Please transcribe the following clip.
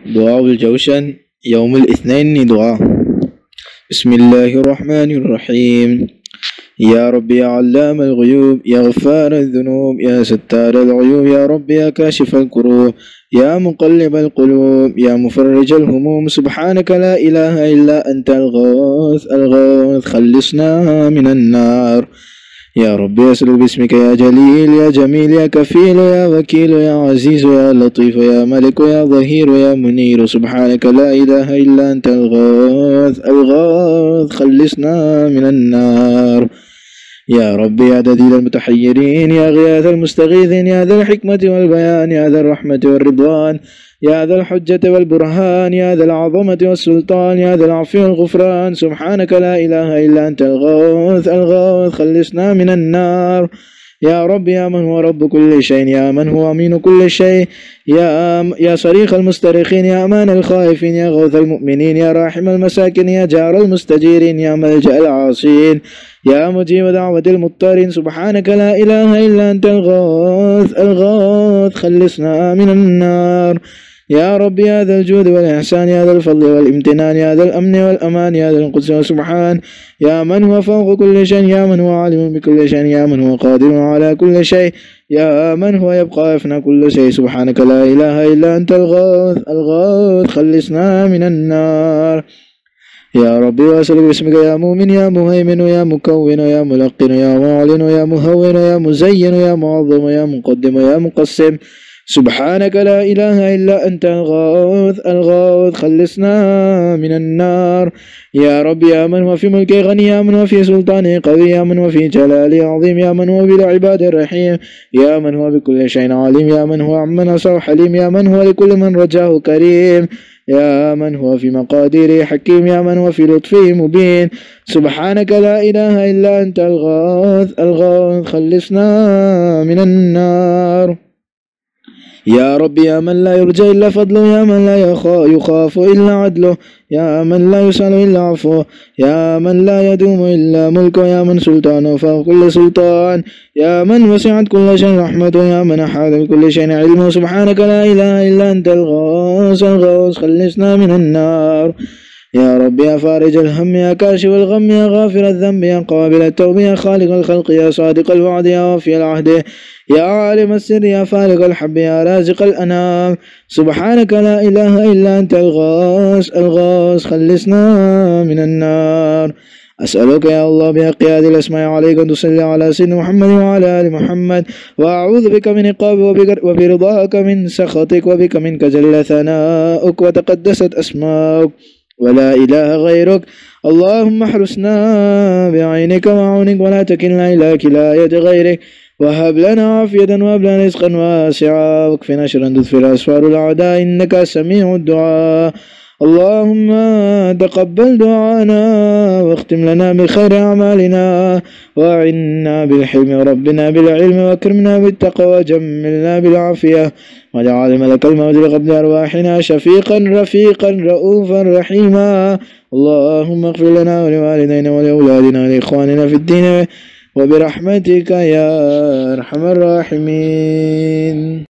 دعاء الجوشن يوم الاثنين دعاء. بسم الله الرحمن الرحيم. يا رب يا علام الغيوب، يا غفار الذنوب، يا ستار العيوب، يا رب يا كاشف الكروب، يا مقلب القلوب، يا مفرج الهموم، سبحانك لا إله إلا أنت الغوث الغوث، خلصنا من النار. يا رب أسأل باسمك يا جليل يا جميل يا كفيل يا وكيل يا عزيز يا لطيف يا ملك يا ظهير يا منير، سبحانك لا إله إلا أنت الغوث الغوث، خلصنا من النار. يا رب يا دليل المتحيرين، يا غياث المستغيثين، يا ذا الحكمة والبيان، يا ذا الرحمة والرضوان، يا ذا الحجة والبرهان، يا ذا العظمة والسلطان، يا ذا العفو والغفران، سبحانك لا إله إلا أنت الغوث الغوث، خلصنا من النار. يا رب يا من هو رب كل شيء، يا من هو أمين كل شيء، يا صريخ المسترخين، يا أمان الخائفين، يا غوث المؤمنين، يا راحم المساكين، يا جار المستجيرين، يا ملجأ العاصين، يا مجيب دعوة المضطرين، سبحانك لا إله إلا أنت الغوث الغوث، خلصنا من النار. يا رب يا ذا الجود والإحسان، يا ذا الفضل والامتنان، يا ذا الأمن والأمان، يا ذا القدس والسبحان، يا من هو فوق كل شيء، يا من هو عالم بكل شيء، يا من هو قادر على كل شيء، يا من هو يبقى يفنى كل شيء، سبحانك لا إله إلا أنت الغوث الغوث، خلصنا من النار. يا ربي وأسألك باسمك يا مؤمن يا مهيمن يا مكون يا ملقن يا معلن يا مهون يا مزين يا معظم يا مقدم يا مقسم، سبحانك لا إله إلا أنت الغوث الغوث، خلصنا من النار. يا رب يا من هو في ملكه غني، يا من هو في سلطانه قوي، يا من هو في جلاله عظيم، يا من هو بالعباد الرحيم، يا من هو بكل شيء عليم، يا من هو عمن أصاب حليم، يا من هو لكل من رجاه كريم، يا من هو في مقاديره حكيم، يا من هو في لطفه مبين، سبحانك لا إله إلا أنت الغوث الغوث، خلصنا من النار. يا رب يا من لا يرجى إلا فضله، يا من لا يخاف إلا عدله، يا من لا يسأل إلا عفوه، يا من لا يدوم إلا ملكه، يا من سلطانه فوق كل سلطان، يا من وسعت كل شيء رحمته، يا من أحاط بكل شيء علمه، سبحانك لا إله إلا أنت الغوث الغوث، خلصنا من النار. يا رب يا فارج الهم، يا كاشف الغم، يا غافر الذنب، يا قابل التوب، يا خالق الخلق، يا صادق الوعد، يا وفي العهد، يا عالم السر، يا فالق الحب، يا رازق الأنام، سبحانك لا إله إلا أنت الغوث الغوث، خلصنا من النار. أسألك يا الله بحق هذه الأسماء عليك أن تصلي على سيدنا محمد وعلى آل محمد، وأعوذ بك من عقابك وبرضاك من سخطك، وبك منك جل ثناؤك وتقدست أسماؤك ولا إله غيرك، اللهم احرسنا بعينك وعونك ولا تكلنا إلى كلاية غيرك، وهب لنا عافية وهب لنا رزقا واسعا، واكفنا شر تدفر أسفار الأعداء، إنك سميع الدعاء. اللهم تقبل دعانا واختم لنا بخير أعمالنا، وأعنا بالحلم وربنا بالعلم، واكرمنا بالتقوى وجملنا بالعافية، واجعل ملك الموت لقبل أرواحنا شفيقا رفيقا رؤوفا رحيما. اللهم اغفر لنا ولوالدينا ولأولادنا ولإخواننا في الدين وبرحمتك يا أرحم الراحمين.